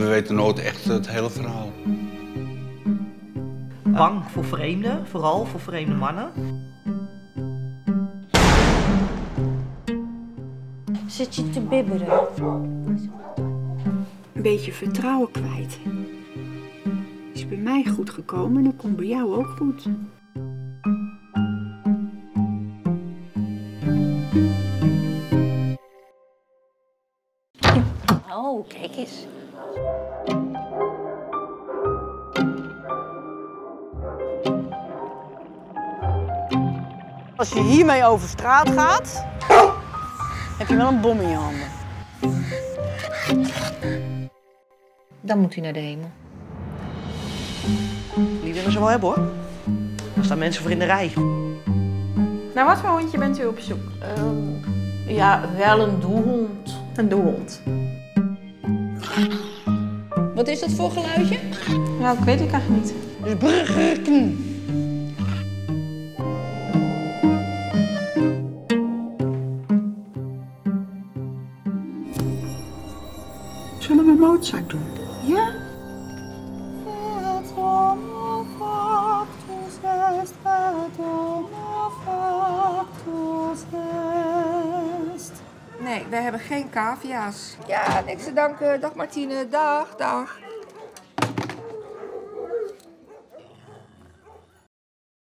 weten nooit echt het hele verhaal. Bang voor vreemden, vooral voor vreemde mannen. Zit je te bibberen? Een beetje vertrouwen kwijt. Is bij mij goed gekomen en dat komt bij jou ook goed. Oh, kijk eens. Als je hiermee over straat gaat, heb je wel een bom in je handen. Dan moet hij naar de hemel. Die willen ze wel hebben hoor. Er staan mensen voor in de rij. Naar wat voor hondje bent u op zoek? Ja, wel een doehond. Een doehond. Wat is dat voor geluidje? Ja, ik weet het eigenlijk niet. Zullen we Mozart doen? Ja? Nee, wij hebben geen cavia's. Ja, niks te danken. Dag Martine. Dag, dag.